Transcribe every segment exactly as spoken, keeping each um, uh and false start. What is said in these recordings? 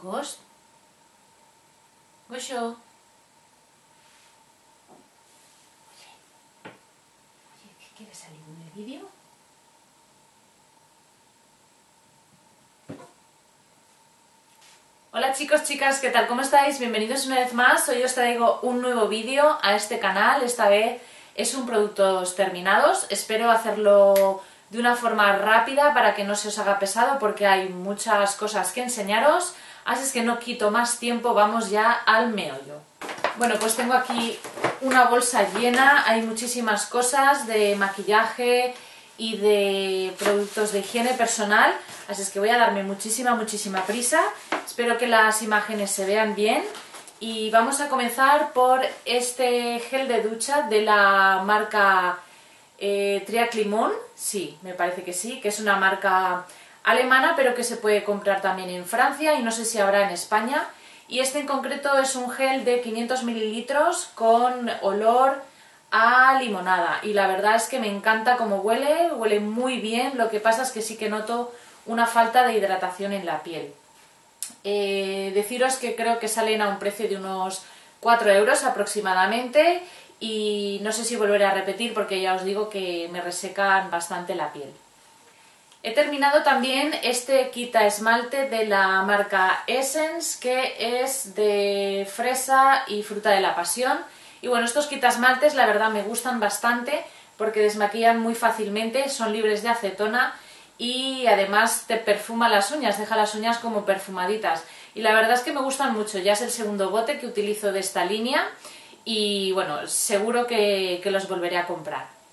Ghost. Gosho. Oye, oye, ¿qué quieres salir en el vídeo? Hola chicos, chicas, ¿qué tal? ¿Cómo estáis? Bienvenidos una vez más. Hoy os traigo un nuevo vídeo a este canal. Esta vez es un productos terminados. Espero hacerlo de una forma rápida para que no se os haga pesado porque hay muchas cosas que enseñaros. Así es que no quito más tiempo, vamos ya al meollo. Bueno, pues tengo aquí una bolsa llena, hay muchísimas cosas de maquillaje y de productos de higiene personal, así es que voy a darme muchísima, muchísima prisa. Espero que las imágenes se vean bien y vamos a comenzar por este gel de ducha de la marca eh, Triaclimon, sí, me parece que sí, que es una marca alemana pero que se puede comprar también en Francia y no sé si habrá en España. Y este en concreto es un gel de quinientos mililitros con olor a limonada y la verdad es que me encanta cómo huele, huele muy bien, lo que pasa es que sí que noto una falta de hidratación en la piel. Eh, deciros que creo que salen a un precio de unos cuatro euros aproximadamente y no sé si volveré a repetir porque ya os digo que me resecan bastante la piel. He terminado también este quita esmalte de la marca Essence, que es de fresa y fruta de la pasión. Y bueno, estos quita esmaltes la verdad me gustan bastante porque desmaquillan muy fácilmente, son libres de acetona y además te perfuma las uñas, deja las uñas como perfumaditas. Y la verdad es que me gustan mucho, ya es el segundo bote que utilizo de esta línea y bueno, seguro que, que los volveré a comprar.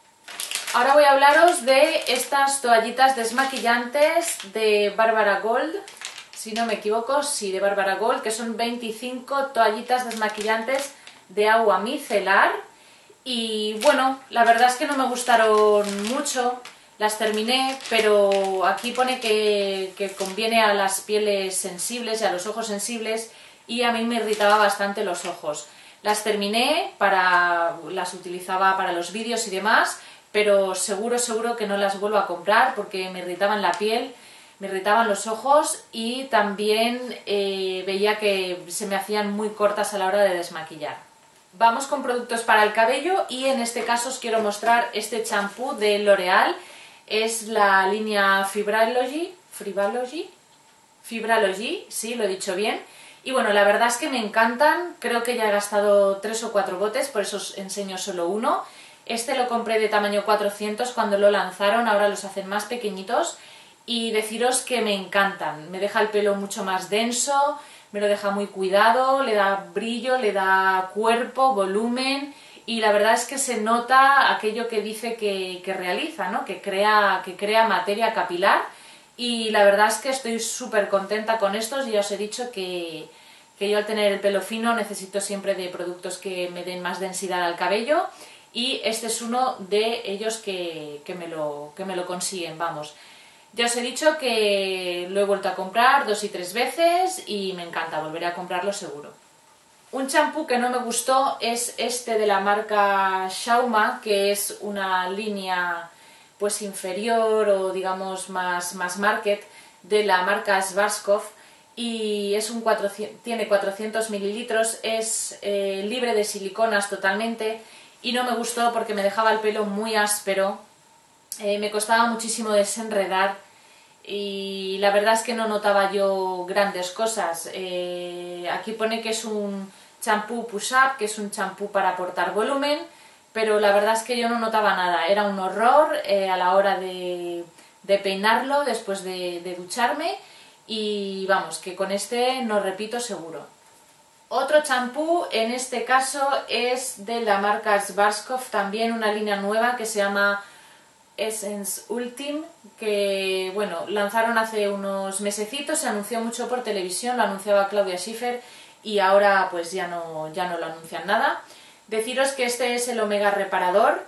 Ahora voy a hablaros de estas toallitas desmaquillantes de Barbara Gold, si no me equivoco, sí, de Barbara Gold, que son veinticinco toallitas desmaquillantes de agua micelar. Y bueno, la verdad es que no me gustaron mucho, las terminé, pero aquí pone que, que conviene a las pieles sensibles y a los ojos sensibles y a mí me irritaba bastante los ojos. Las terminé, para, las utilizaba para los vídeos y demás, pero seguro, seguro que no las vuelvo a comprar porque me irritaban la piel, me irritaban los ojos y también eh, veía que se me hacían muy cortas a la hora de desmaquillar. Vamos con productos para el cabello y en este caso os quiero mostrar este champú de L'Oreal. Es la línea Fibralogy, Fibralogy, Fibralogy, sí, lo he dicho bien. Y bueno, la verdad es que me encantan, creo que ya he gastado tres o cuatro botes, por eso os enseño solo uno. Este lo compré de tamaño cuatrocientos cuando lo lanzaron, ahora los hacen más pequeñitos y deciros que me encantan. Me deja el pelo mucho más denso, me lo deja muy cuidado, le da brillo, le da cuerpo, volumen y la verdad es que se nota aquello que dice que, que realiza, ¿no? que, crea, que crea materia capilar y la verdad es que estoy súper contenta con estos y ya os he dicho que, que yo al tener el pelo fino necesito siempre de productos que me den más densidad al cabello. Y este es uno de ellos que, que, me lo, que me lo consiguen, vamos. Ya os he dicho que lo he vuelto a comprar dos y tres veces y me encanta, volveré a comprarlo seguro. Un champú que no me gustó es este de la marca Schauma, que es una línea pues inferior o digamos más, más market de la marca Schwarzkopf y es un cuatrocientos, tiene cuatrocientos mililitros, es eh, libre de siliconas totalmente. Y no me gustó porque me dejaba el pelo muy áspero, eh, me costaba muchísimo desenredar y la verdad es que no notaba yo grandes cosas. Eh, aquí pone que es un champú push-up, que es un champú para aportar volumen, pero la verdad es que yo no notaba nada, era un horror eh, a la hora de, de peinarlo después de, de ducharme y vamos, que con este no repito seguro. Otro champú, en este caso, es de la marca Schwarzkopf, también una línea nueva que se llama Essence Ultime, que bueno, lanzaron hace unos mesecitos, se anunció mucho por televisión, lo anunciaba Claudia Schiffer y ahora pues ya no, ya no lo anuncian nada. Deciros que este es el Omega Reparador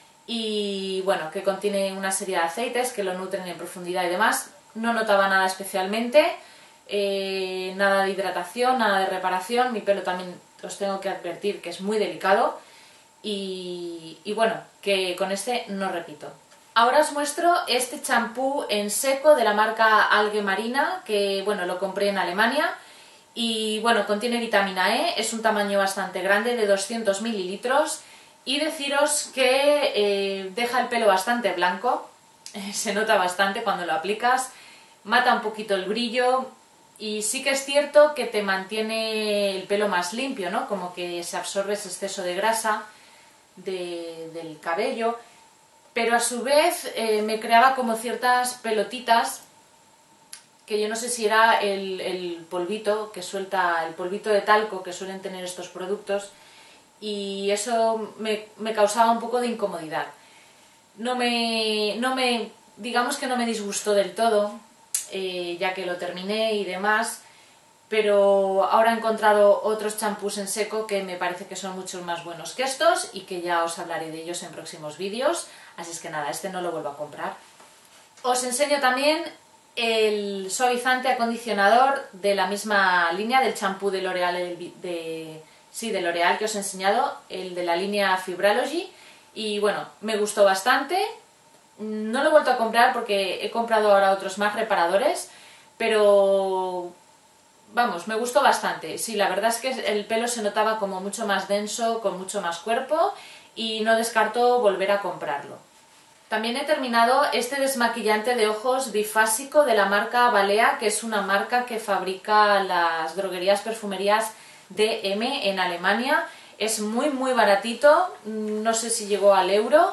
y bueno, que contiene una serie de aceites que lo nutren en profundidad y demás. No notaba nada especialmente. Eh, nada de hidratación, nada de reparación, mi pelo también os tengo que advertir que es muy delicado y, y bueno, que con este no repito. Ahora os muestro este champú en seco de la marca Algae Marina, que bueno, lo compré en Alemania y bueno, contiene vitamina E, es un tamaño bastante grande de doscientos mililitros y deciros que eh, deja el pelo bastante blanco, se nota bastante cuando lo aplicas, mata un poquito el brillo y sí que es cierto que te mantiene el pelo más limpio, ¿no? Como que se absorbe ese exceso de grasa de, del cabello, pero a su vez eh, me creaba como ciertas pelotitas que yo no sé si era el, el polvito que suelta, el polvito de talco que suelen tener estos productos, y eso me, me causaba un poco de incomodidad. No me, no me, digamos que no me disgustó del todo, eh, ya que lo terminé y demás, pero ahora he encontrado otros champús en seco que me parece que son mucho más buenos que estos y que ya os hablaré de ellos en próximos vídeos, así es que nada, este no lo vuelvo a comprar. Os enseño también el suavizante acondicionador de la misma línea del champú de L'Oreal, de, sí, de L'Oreal que os he enseñado, el de la línea Fibralogy, y bueno, me gustó bastante. No lo he vuelto a comprar porque he comprado ahora otros más reparadores, pero vamos, me gustó bastante. Sí, la verdad es que el pelo se notaba como mucho más denso, con mucho más cuerpo, y no descarto volver a comprarlo. También he terminado este desmaquillante de ojos bifásico de la marca Balea, que es una marca que fabrica las droguerías perfumerías D M en Alemania. Es muy muy baratito, no sé si llegó al euro,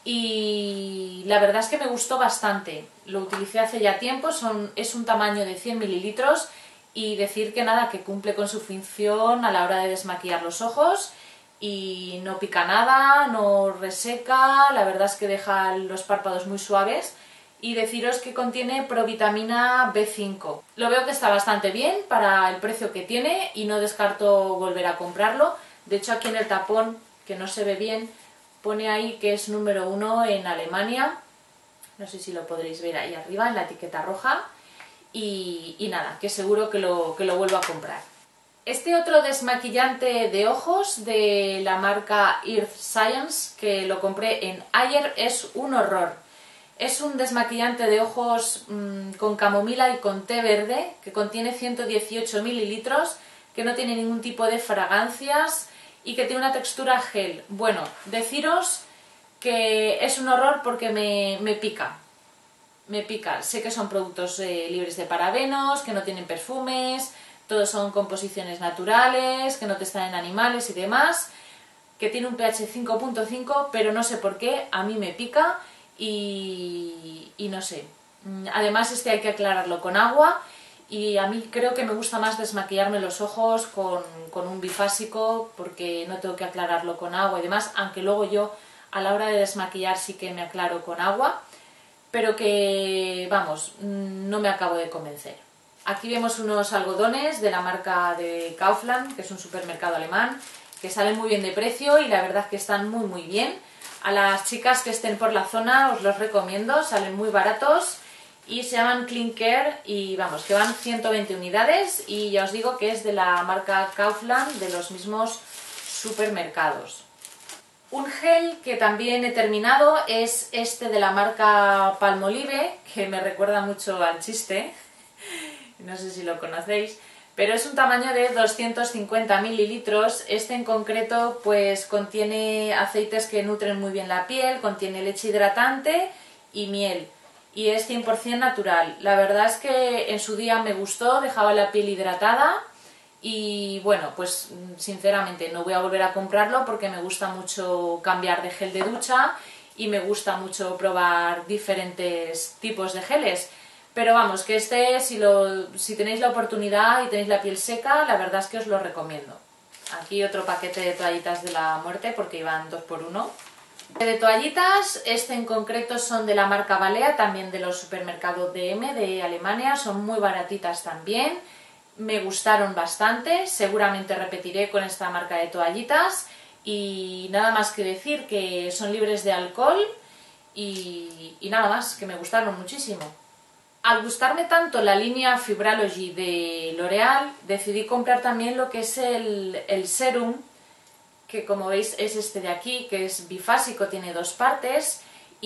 y la verdad es que me gustó bastante. Lo utilicé hace ya tiempo, son, es un tamaño de cien mililitros, y decir que nada, que cumple con su función a la hora de desmaquillar los ojos y no pica nada, no reseca, la verdad es que deja los párpados muy suaves, y deciros que contiene provitamina B cinco. Lo veo que está bastante bien para el precio que tiene y no descarto volver a comprarlo. De hecho, aquí en el tapón, que no se ve bien, pone ahí que es número uno en Alemania, no sé si lo podréis ver ahí arriba en la etiqueta roja, y, y nada, que seguro que lo, que lo vuelvo a comprar. Este otro desmaquillante de ojos de la marca Earth Science, que lo compré en Ayer, es un horror. Es un desmaquillante de ojos mmm, con camomila y con té verde, que contiene ciento dieciocho mililitros, que no tiene ningún tipo de fragancias y que tiene una textura gel. Bueno, deciros que es un horror porque me, me pica. Me pica. Sé que son productos eh, libres de parabenos, que no tienen perfumes, todos son composiciones naturales, que no testan en animales y demás, que tiene un pH cinco punto cinco, pero no sé por qué, a mí me pica y, y no sé. Además este hay que aclararlo con agua, y a mí creo que me gusta más desmaquillarme los ojos con, con un bifásico, porque no tengo que aclararlo con agua y demás, aunque luego yo a la hora de desmaquillar sí que me aclaro con agua, pero que, vamos, no me acabo de convencer. Aquí vemos unos algodones de la marca de Kaufland, que es un supermercado alemán, que salen muy bien de precio y la verdad es que están muy muy bien. A las chicas que estén por la zona os los recomiendo, salen muy baratos y se llaman Clean Care, y vamos, que van ciento veinte unidades, y ya os digo que es de la marca Kaufland, de los mismos supermercados. Un gel que también he terminado es este de la marca Palmolive, que me recuerda mucho al chiste. No sé si lo conocéis, pero es un tamaño de doscientos cincuenta mililitros. Este en concreto pues contiene aceites que nutren muy bien la piel, contiene leche hidratante y miel, y es cien por cien natural. La verdad es que en su día me gustó, dejaba la piel hidratada, y bueno, pues sinceramente no voy a volver a comprarlo porque me gusta mucho cambiar de gel de ducha y me gusta mucho probar diferentes tipos de geles. Pero vamos, que este, si, lo, si tenéis la oportunidad y tenéis la piel seca, la verdad es que os lo recomiendo. Aquí otro paquete de toallitas de la muerte, porque iban dos por uno. De toallitas, este en concreto son de la marca Balea, también de los supermercados D M de Alemania, son muy baratitas también. Me gustaron bastante, seguramente repetiré con esta marca de toallitas, y nada más que decir que son libres de alcohol y, y nada más, que me gustaron muchísimo. Al gustarme tanto la línea Fibralogy de L'Oreal, decidí comprar también lo que es el, el serum, que como veis es este de aquí, que es bifásico, tiene dos partes,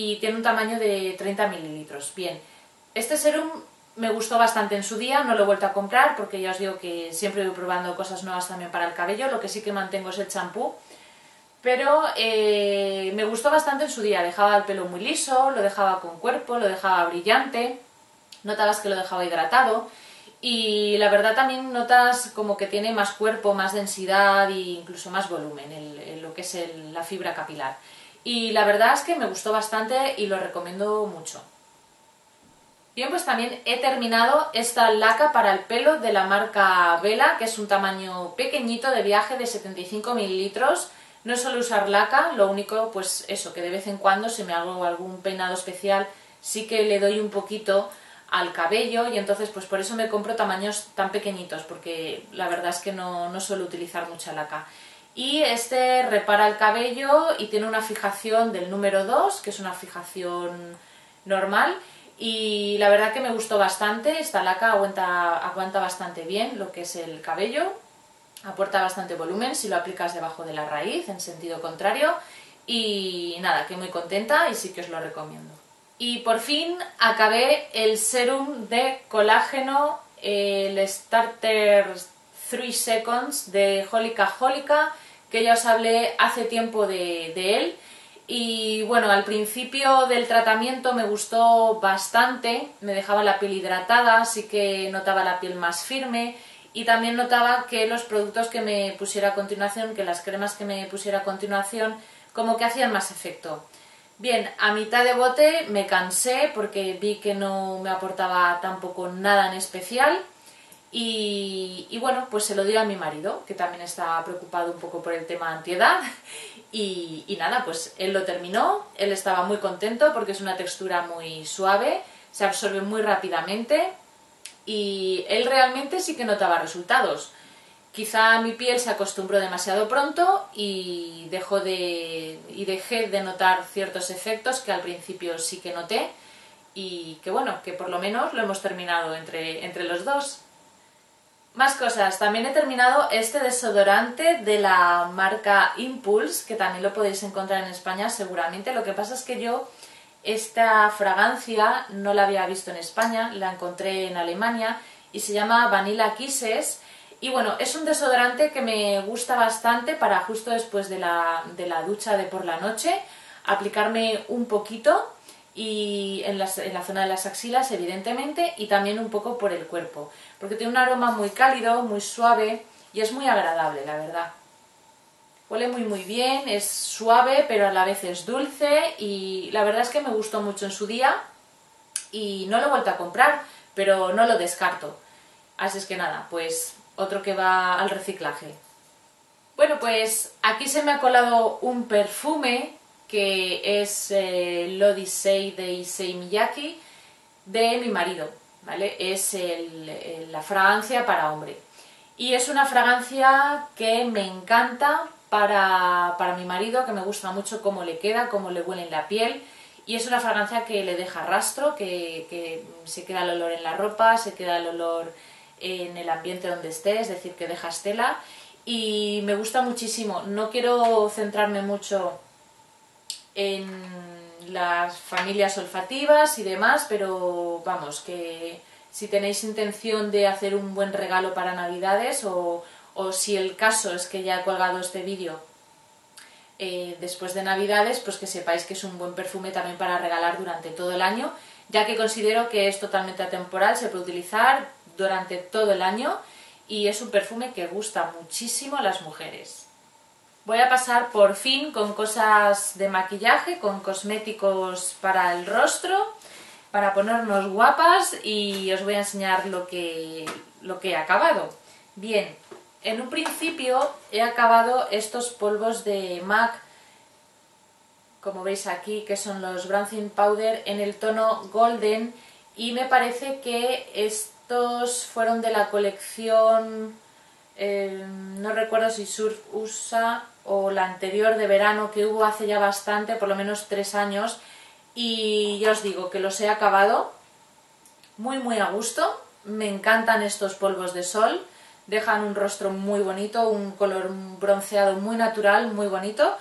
y tiene un tamaño de treinta mililitros. Bien, este serum me gustó bastante en su día, no lo he vuelto a comprar porque ya os digo que siempre voy probando cosas nuevas también para el cabello. Lo que sí que mantengo es el champú, pero eh, me gustó bastante en su día. Dejaba el pelo muy liso, lo dejaba con cuerpo, lo dejaba brillante, notabas que lo dejaba hidratado y la verdad también notas como que tiene más cuerpo, más densidad e incluso más volumen en, en lo que es el, la fibra capilar. Y la verdad es que me gustó bastante y lo recomiendo mucho. Bien, pues también he terminado esta laca para el pelo de la marca Vela, que es un tamaño pequeñito de viaje de setenta y cinco mililitros. No suelo usar laca, lo único pues eso, que de vez en cuando si me hago algún peinado especial sí que le doy un poquito al cabello y entonces pues por eso me compro tamaños tan pequeñitos, porque la verdad es que no, no suelo utilizar mucha laca. Y este repara el cabello y tiene una fijación del número dos, que es una fijación normal. Y la verdad que me gustó bastante, esta laca aguanta, aguanta bastante bien lo que es el cabello, aporta bastante volumen si lo aplicas debajo de la raíz, en sentido contrario, y nada, que muy contenta y sí que os lo recomiendo. Y por fin acabé el serum de colágeno, el Starter tres Seconds de Holika Holika, que ya os hablé hace tiempo de, de él. Y bueno, al principio del tratamiento me gustó bastante, me dejaba la piel hidratada, así que notaba la piel más firme y también notaba que los productos que me pusiera a continuación, que las cremas que me pusiera a continuación, como que hacían más efecto. Bien, a mitad de bote me cansé porque vi que no me aportaba tampoco nada en especial. Y, y bueno, pues se lo dio a mi marido, que también está preocupado un poco por el tema antiedad. Y, y nada, pues él lo terminó, él estaba muy contento porque es una textura muy suave, se absorbe muy rápidamente y él realmente sí que notaba resultados. Quizá mi piel se acostumbró demasiado pronto y, dejó de, y dejé de notar ciertos efectos que al principio sí que noté y que bueno, que por lo menos lo hemos terminado entre, entre los dos. Más cosas, también he terminado este desodorante de la marca Impulse, que también lo podéis encontrar en España seguramente. Lo que pasa es que yo esta fragancia no la había visto en España, la encontré en Alemania y se llama Vanilla Kisses. Y bueno, es un desodorante que me gusta bastante para justo después de la, de la ducha de por la noche, aplicarme un poquito y en, las, en la zona de las axilas evidentemente y también un poco por el cuerpo, porque tiene un aroma muy cálido, muy suave y es muy agradable, la verdad. Huele muy muy bien, es suave pero a la vez es dulce y la verdad es que me gustó mucho en su día y no lo he vuelto a comprar, pero no lo descarto. Así es que nada, pues otro que va al reciclaje. Bueno, pues aquí se me ha colado un perfume que es eh, l'Odyssey de Issey Miyake de mi marido, ¿vale? Es el, el, la fragancia para hombre. Y es una fragancia que me encanta para, para mi marido, que me gusta mucho cómo le queda, cómo le huele en la piel. Y es una fragancia que le deja rastro, que, que se queda el olor en la ropa, se queda el olor en el ambiente donde esté, es decir, que deja estela. Y me gusta muchísimo. No quiero centrarme mucho en las familias olfativas y demás, pero vamos, que si tenéis intención de hacer un buen regalo para Navidades o, o si el caso es que ya he colgado este vídeo eh, después de Navidades, pues que sepáis que es un buen perfume también para regalar durante todo el año, ya que considero que es totalmente atemporal, se puede utilizar durante todo el año y es un perfume que gusta muchísimo a las mujeres. Voy a pasar por fin con cosas de maquillaje, con cosméticos para el rostro, para ponernos guapas y os voy a enseñar lo que, lo que he acabado. Bien, en un principio he acabado estos polvos de MAC, como veis aquí, que son los Bronzing Powder en el tono Golden y me parece que estos fueron de la colección, eh, no recuerdo si Surf U S A o la anterior de verano que hubo hace ya bastante, por lo menos tres años, y ya os digo que los he acabado muy muy a gusto. Me encantan estos polvos de sol, dejan un rostro muy bonito, un color bronceado muy natural, muy bonito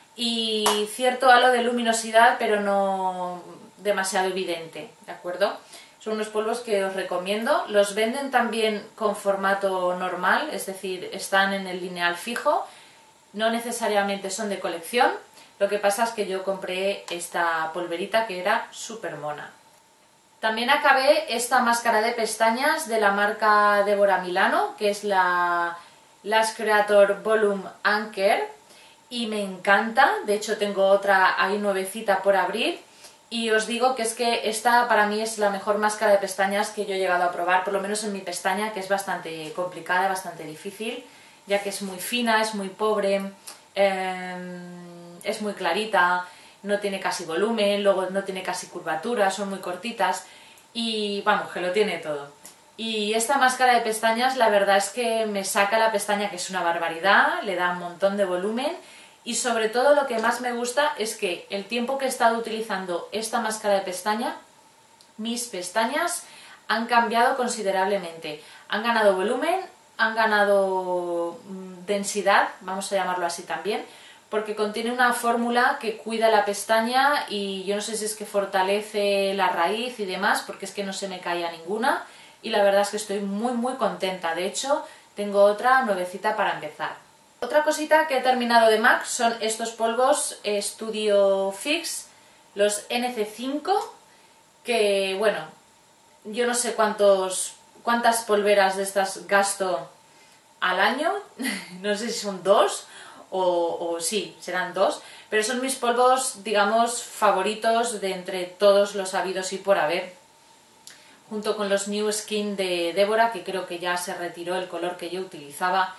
y cierto halo de luminosidad, pero no demasiado evidente, ¿de acuerdo? Son unos polvos que os recomiendo. Los venden también con formato normal, es decir, están en el lineal fijo, no necesariamente son de colección. Lo que pasa es que yo compré esta polverita que era súper mona. También acabé esta máscara de pestañas de la marca Deborah Milano, que es la Lash Creator Volume Anchor, y me encanta. De hecho tengo otra ahí nuevecita por abrir, y os digo que es que esta para mí es la mejor máscara de pestañas que yo he llegado a probar, por lo menos en mi pestaña, que es bastante complicada, bastante difícil, ya que es muy fina, es muy pobre, eh, es muy clarita, no tiene casi volumen, luego no tiene casi curvatura, son muy cortitas y vamos, que lo tiene todo. Y esta máscara de pestañas la verdad es que me saca la pestaña, que es una barbaridad, le da un montón de volumen y sobre todo lo que más me gusta es que el tiempo que he estado utilizando esta máscara de pestaña, mis pestañas han cambiado considerablemente. Han ganado volumen, han ganado densidad, vamos a llamarlo así también, porque contiene una fórmula que cuida la pestaña y yo no sé si es que fortalece la raíz y demás, porque es que no se me caía ninguna y la verdad es que estoy muy muy contenta. De hecho, tengo otra nuevecita para empezar. Otra cosita que he terminado de MAC son estos polvos Studio Fix, los N C cinco, que bueno, yo no sé cuántos, cuántas polveras de estas gasto al año, no sé si son dos, O, o sí, serán dos, pero son mis polvos, digamos, favoritos de entre todos los habidos y por haber, junto con los New Skin de Deborah, que creo que ya se retiró el color que yo utilizaba,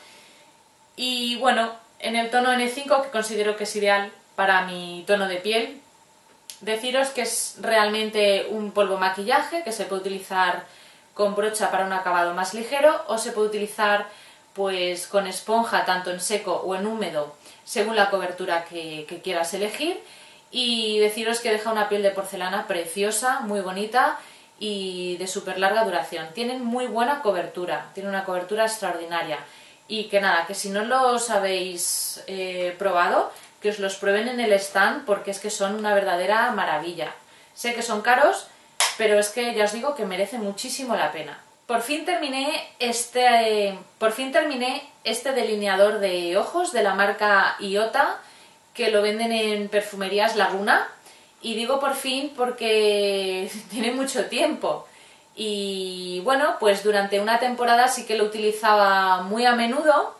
y bueno, en el tono N cinco, que considero que es ideal para mi tono de piel. Deciros que es realmente un polvo maquillaje que se puede utilizar con brocha para un acabado más ligero, o se puede utilizar pues con esponja tanto en seco o en húmedo según la cobertura que, que quieras elegir, y deciros que deja una piel de porcelana preciosa, muy bonita y de súper larga duración. Tienen muy buena cobertura, tienen una cobertura extraordinaria y que nada, que si no los habéis eh, probado, que os los prueben en el stand porque es que son una verdadera maravilla. Sé que son caros, pero es que ya os digo que merece muchísimo la pena. Por fin terminé este, por fin terminé este delineador de ojos de la marca Iota, que lo venden en Perfumerías Laguna, y digo por fin porque tiene mucho tiempo. Y bueno, pues durante una temporada sí que lo utilizaba muy a menudo,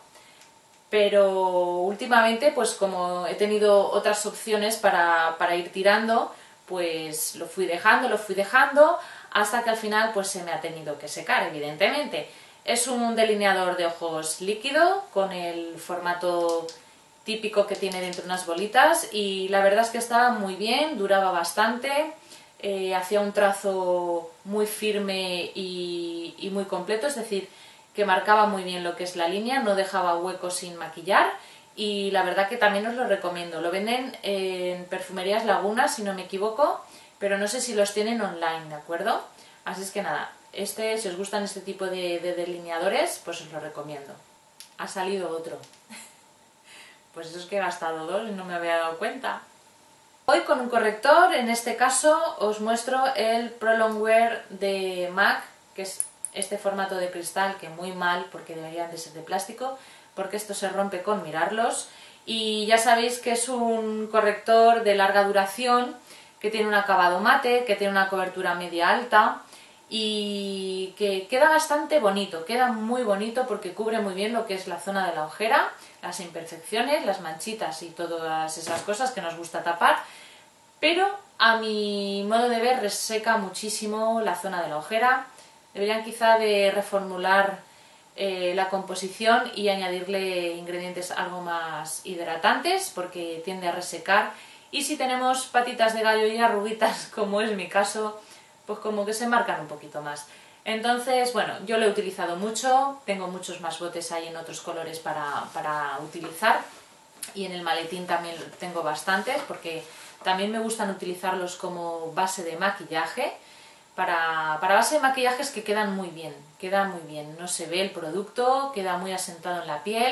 pero últimamente pues como he tenido otras opciones para, para ir tirando, pues lo fui dejando, lo fui dejando, hasta que al final pues se me ha tenido que secar, evidentemente. Es un delineador de ojos líquido con el formato típico que tiene dentro unas bolitas, y la verdad es que estaba muy bien, duraba bastante, eh, hacía un trazo muy firme y, y muy completo, es decir, que marcaba muy bien lo que es la línea, no dejaba huecos sin maquillar, y la verdad que también os lo recomiendo. Lo venden en Perfumerías Laguna, si no me equivoco, pero no sé si los tienen online, ¿de acuerdo? Así es que nada, este, si os gustan este tipo de, de delineadores, pues os lo recomiendo. Ha salido otro. Pues eso es que he gastado dos y no me había dado cuenta. Hoy con un corrector, en este caso os muestro el Pro Longwear de MAC, que es este formato de cristal, que muy mal porque deberían de ser de plástico, porque esto se rompe con mirarlos. Y ya sabéis que es un corrector de larga duración, que tiene un acabado mate, que tiene una cobertura media alta y que queda bastante bonito, queda muy bonito porque cubre muy bien lo que es la zona de la ojera, las imperfecciones, las manchitas y todas esas cosas que nos gusta tapar, pero a mi modo de ver reseca muchísimo la zona de la ojera. Deberían quizá de reformular eh, la composición y añadirle ingredientes algo más hidratantes porque tiende a resecar. Y si tenemos patitas de gallo y arruguitas, como es mi caso, pues como que se marcan un poquito más. Entonces, bueno, yo lo he utilizado mucho, tengo muchos más botes ahí en otros colores para, para utilizar, y en el maletín también tengo bastantes, porque también me gustan utilizarlos como base de maquillaje. Para, para base de maquillajes que quedan muy bien, quedan muy bien, no se ve el producto, queda muy asentado en la piel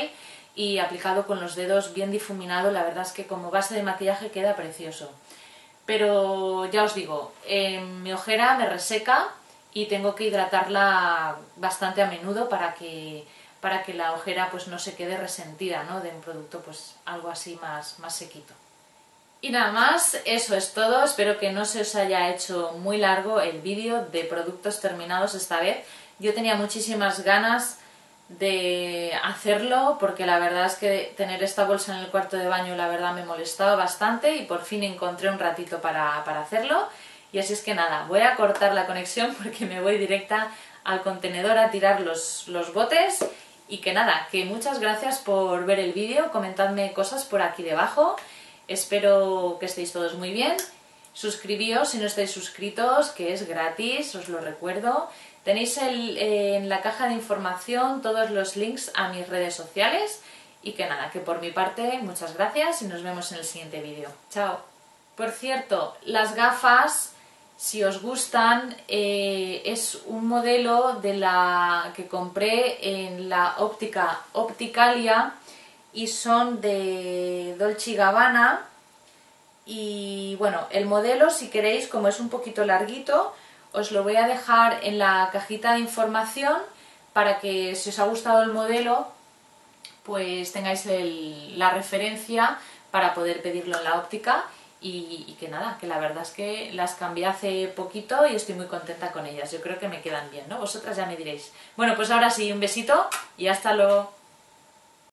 y aplicado con los dedos bien difuminado, la verdad es que como base de maquillaje queda precioso. Pero ya os digo, eh, mi ojera me reseca y tengo que hidratarla bastante a menudo para que, para que la ojera pues no se quede resentida, ¿no? De un producto pues algo así más, más sequito. Y nada más, eso es todo, espero que no se os haya hecho muy largo el vídeo de productos terminados esta vez. Yo tenía muchísimas ganas de hacerlo porque la verdad es que tener esta bolsa en el cuarto de baño la verdad me molestaba bastante y por fin encontré un ratito para, para hacerlo. Y así es que nada, voy a cortar la conexión porque me voy directa al contenedor a tirar los, los botes. Y que nada, que muchas gracias por ver el vídeo, comentadme cosas por aquí debajo. Espero que estéis todos muy bien. Suscribíos si no estáis suscritos, que es gratis, os lo recuerdo. Tenéis el, eh, en la caja de información todos los links a mis redes sociales. Y que nada, que por mi parte, muchas gracias y nos vemos en el siguiente vídeo. Chao. Por cierto, las gafas, si os gustan, eh, es un modelo de la que compré en la óptica Opticalia y son de Dolce y Gabbana. Y bueno, el modelo, si queréis, como es un poquito larguito, os lo voy a dejar en la cajita de información para que si os ha gustado el modelo pues tengáis el, la referencia para poder pedirlo en la óptica. Y, y que nada, que la verdad es que las cambié hace poquito y estoy muy contenta con ellas. Yo creo que me quedan bien, ¿no? Vosotras ya me diréis. Bueno, pues ahora sí, un besito y hasta luego.